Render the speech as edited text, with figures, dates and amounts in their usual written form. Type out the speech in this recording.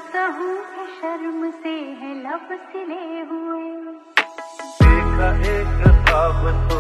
कहूँ कि शर्म से है लब सिले हुए। देखा एक ख्वाब